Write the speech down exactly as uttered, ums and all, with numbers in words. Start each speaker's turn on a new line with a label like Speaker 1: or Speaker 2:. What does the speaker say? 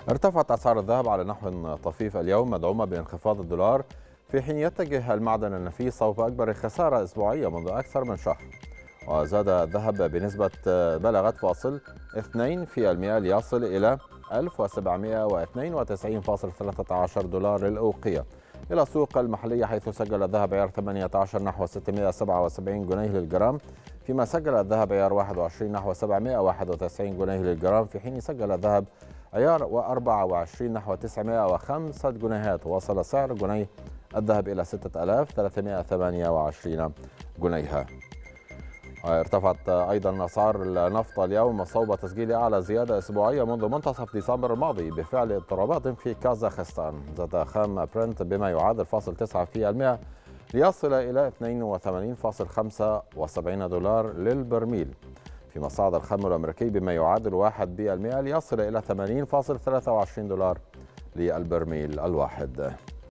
Speaker 1: ارتفعت أسعار الذهب على نحو طفيف اليوم مدعومة بانخفاض الدولار، في حين يتجه المعدن النفيس صوب أكبر خسارة أسبوعية منذ أكثر من شهر. وزاد الذهب بنسبة بلغت فاصل اثنين في المئة ليصل إلى ألف وسبعمئة واثنين وتسعين فاصل ثلاثة عشر دولار للأوقية. إلى السوق المحلية، حيث سجل الذهب عيار ثمانية عشر نحو ستمئة وسبعة وسبعين جنيه للجرام، فيما سجل الذهب عيار واحد وعشرين نحو سبعمئة وواحد وتسعين جنيه للجرام، في حين سجل الذهب عيار أربعة وعشرين نحو تسعمئة وخمسة جنيهات. وصل سعر جنيه الذهب إلى ستة آلاف وثلاثمئة وثمانية وعشرين جنيها. ارتفعت أيضا أسعار النفط اليوم صوب تسجيل أعلى زيادة أسبوعية منذ منتصف ديسمبر الماضي بفعل اضطرابات في كازاخستان. زاد خام برنت بما يعادل فاصل تسعة في المئة ليصل إلى اثنين وثمانين فاصل خمسة وسبعين دولار للبرميل، فيما صعد الخام الأمريكي بما يعادل واحد بالمئة ليصل إلى ثمانين فاصل ثلاثة وعشرين دولار للبرميل الواحد.